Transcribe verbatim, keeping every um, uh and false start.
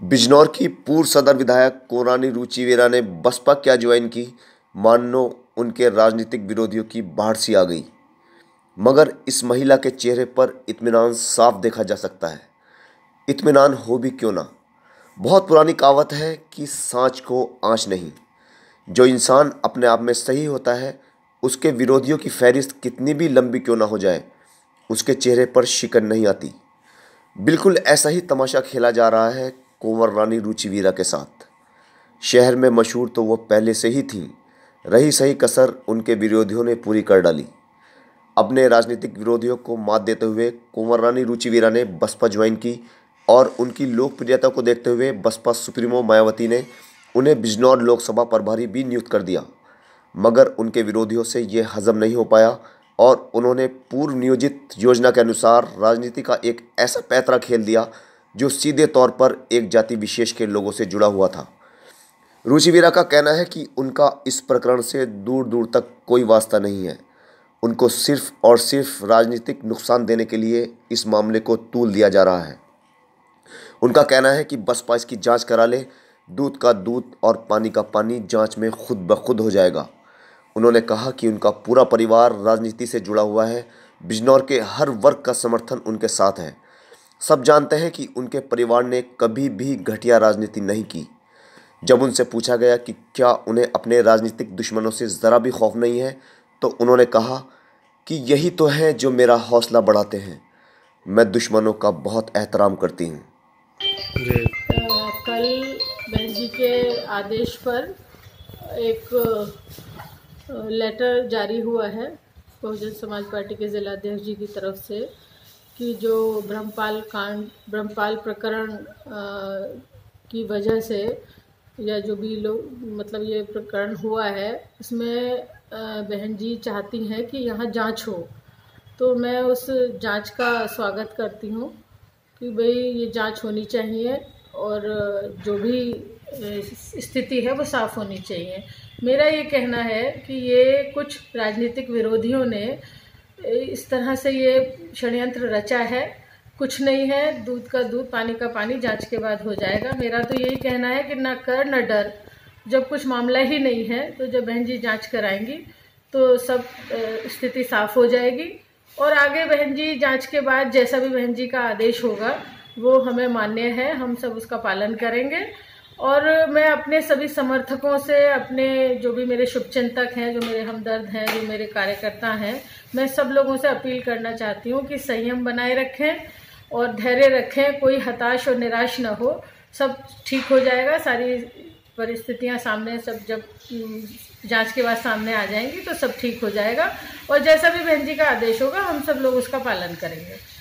बिजनौर की पूर्व सदर विधायक कोरानी रुचि वीरा ने बसपा क्या ज्वाइन की, मानो उनके राजनीतिक विरोधियों की बाढ़ सी आ गई। मगर इस महिला के चेहरे पर इत्मीनान साफ देखा जा सकता है। इत्मीनान हो भी क्यों ना। बहुत पुरानी कहावत है कि सांच को आँच नहीं। जो इंसान अपने आप में सही होता है, उसके विरोधियों की फहरिस्त कितनी भी लंबी क्यों ना हो जाए, उसके चेहरे पर शिकन नहीं आती। बिल्कुल ऐसा ही तमाशा खेला जा रहा है कुंवर रानी रुचि वीरा के साथ। शहर में मशहूर तो वो पहले से ही थीं, रही सही कसर उनके विरोधियों ने पूरी कर डाली। अपने राजनीतिक विरोधियों को मात देते हुए कुंवर रानी रुचि वीरा ने बसपा ज्वाइन की और उनकी लोकप्रियता को देखते हुए बसपा सुप्रीमो मायावती ने उन्हें बिजनौर लोकसभा प्रभारी भी नियुक्त कर दिया। मगर उनके विरोधियों से ये हजम नहीं हो पाया और उन्होंने पूर्व नियोजित योजना के अनुसार राजनीति का एक ऐसा पैंतरा खेल दिया जो सीधे तौर पर एक जाति विशेष के लोगों से जुड़ा हुआ था। रुचि वीरा का कहना है कि उनका इस प्रकरण से दूर दूर तक कोई वास्ता नहीं है। उनको सिर्फ और सिर्फ राजनीतिक नुकसान देने के लिए इस मामले को तूल दिया जा रहा है। उनका कहना है कि बसपा इसकी जांच करा ले, दूध का दूध और पानी का पानी जांच में खुद ब खुद हो जाएगा। उन्होंने कहा कि उनका पूरा परिवार राजनीति से जुड़ा हुआ है। बिजनौर के हर वर्ग का समर्थन उनके साथ है। सब जानते हैं कि उनके परिवार ने कभी भी घटिया राजनीति नहीं की। जब उनसे पूछा गया कि क्या उन्हें अपने राजनीतिक दुश्मनों से ज़रा भी खौफ नहीं है, तो उन्होंने कहा कि यही तो हैं जो मेरा हौसला बढ़ाते हैं। मैं दुश्मनों का बहुत एहतराम करती हूँ। जी। कल बहन जी के आदेश पर एक लेटर जारी हुआ है बहुजन समाज पार्टी के जिलाध्यक्ष जी की तरफ से कि जो ब्रह्मपाल कांड ब्रह्मपाल प्रकरण की वजह से या जो भी लोग मतलब ये प्रकरण हुआ है, इसमें बहन जी चाहती हैं कि यहाँ जांच हो। तो मैं उस जांच का स्वागत करती हूँ कि भाई ये जांच होनी चाहिए और जो भी स्थिति है वो साफ़ होनी चाहिए। मेरा ये कहना है कि ये कुछ राजनीतिक विरोधियों ने इस तरह से ये षड्यंत्र रचा है। कुछ नहीं है, दूध का दूध पानी का पानी जांच के बाद हो जाएगा। मेरा तो यही कहना है कि ना कर न डर। जब कुछ मामला ही नहीं है तो जब बहन जी जाँच कराएंगी तो सब स्थिति साफ़ हो जाएगी और आगे बहन जी जांच के बाद जैसा भी बहन जी का आदेश होगा वो हमें मान्य है, हम सब उसका पालन करेंगे। और मैं अपने सभी समर्थकों से, अपने जो भी मेरे शुभचिंतक हैं, जो मेरे हमदर्द हैं, जो मेरे कार्यकर्ता हैं, मैं सब लोगों से अपील करना चाहती हूँ कि संयम बनाए रखें और धैर्य रखें। कोई हताश और निराश न हो, सब ठीक हो जाएगा। सारी परिस्थितियाँ सामने सब जब जांच के बाद सामने आ जाएंगी तो सब ठीक हो जाएगा और जैसा भी बहन जी का आदेश होगा हम सब लोग उसका पालन करेंगे।